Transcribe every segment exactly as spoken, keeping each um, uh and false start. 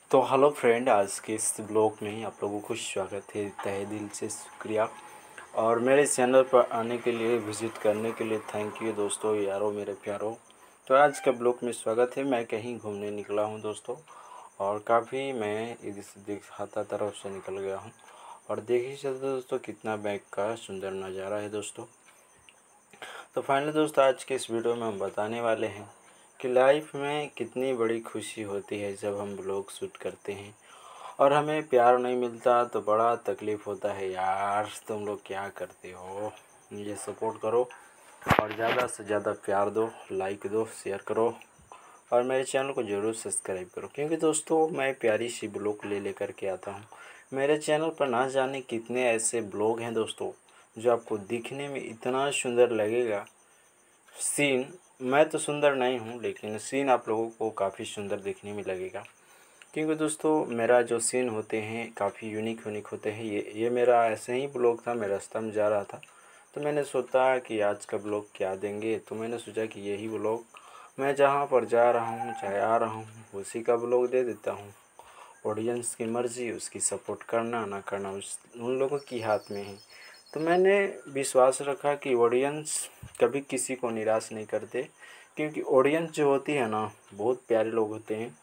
तो hello friend, आज के इस ब्लॉग में आप लोगों को स्वागत है। तहे दिल से शुक्रिया और मेरे चैनल पर आने के लिए, विज़िट करने के लिए थैंक यू दोस्तों, यारों, मेरे प्यारों। तो आज का ब्लॉग में स्वागत है। मैं कहीं घूमने निकला हूं दोस्तों, और काफ़ी मैं इस दिखाता तरफ से निकल गया हूं। और देख ही सकते दोस्तों कितना बैग का सुंदर नज़ारा है दोस्तों। तो फाइनली दोस्तों, आज के इस वीडियो में हम बताने वाले हैं कि लाइफ में कितनी बड़ी खुशी होती है जब हम ब्लॉग शूट करते हैं और हमें प्यार नहीं मिलता तो बड़ा तकलीफ़ होता है। यार तुम लोग क्या करते हो, मुझे सपोर्ट करो और ज़्यादा से ज़्यादा प्यार दो, लाइक दो, शेयर करो और मेरे चैनल को ज़रूर सब्सक्राइब करो, क्योंकि दोस्तों मैं प्यारी सी ब्लॉग ले लेकर के आता हूँ। मेरे चैनल पर ना जाने कितने ऐसे ब्लॉग हैं दोस्तों जो आपको दिखने में इतना सुंदर लगेगा। सीन मैं तो सुंदर नहीं हूँ, लेकिन सीन आप लोगों को काफ़ी सुंदर दिखने में लगेगा, क्योंकि दोस्तों मेरा जो सीन होते हैं काफ़ी यूनिक यूनिक होते हैं। ये ये मेरा ऐसे ही ब्लॉग था, मैं रास्ता में जा रहा था तो मैंने सोचा कि आज का ब्लॉग क्या देंगे, तो मैंने सोचा कि यही ब्लॉग मैं जहाँ पर जा रहा हूँ, चाहे आ रहा हूँ, उसी का ब्लॉग दे देता हूँ। ऑडियंस की मर्ज़ी, उसकी सपोर्ट करना ना करना उस उन लोगों की हाथ में है। तो मैंने विश्वास रखा कि ऑडियंस कभी किसी को निराश नहीं करते, क्योंकि ऑडियंस जो होती है ना, बहुत प्यारे लोग होते हैं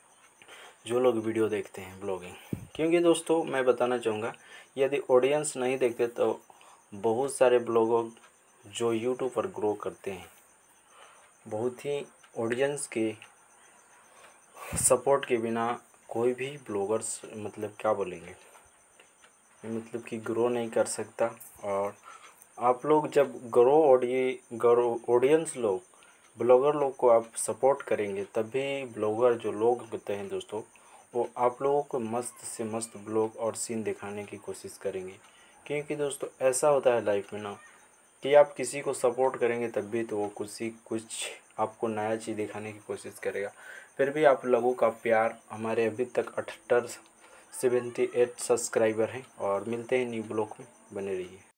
जो लोग वीडियो देखते हैं ब्लॉगिंग। क्योंकि दोस्तों मैं बताना चाहूँगा, यदि ऑडियंस नहीं देखते तो बहुत सारे ब्लॉगर जो यूट्यूब पर ग्रो करते हैं, बहुत ही ऑडियंस के सपोर्ट के बिना कोई भी ब्लॉगर्स मतलब क्या बोलेंगे, मतलब कि ग्रो नहीं कर सकता। और आप लोग जब ग्रो ऑडिय ग्रो ऑडियंस लोग ब्लॉगर लोग को आप सपोर्ट करेंगे, तभी ब्लॉगर जो लोग होते हैं दोस्तों, वो आप लोगों को मस्त से मस्त ब्लॉग और सीन दिखाने की कोशिश करेंगे। क्योंकि दोस्तों ऐसा होता है लाइफ में ना, कि आप किसी को सपोर्ट करेंगे तब भी तो वो कुछ ही कुछ आपको नया चीज़ दिखाने की कोशिश करेगा। फिर भी आप लोगों का प्यार, हमारे अभी तक अठहत्तर सेवेंटी एट सब्सक्राइबर हैं, और मिलते हैं न्यू ब्लॉग में, बने रहिए।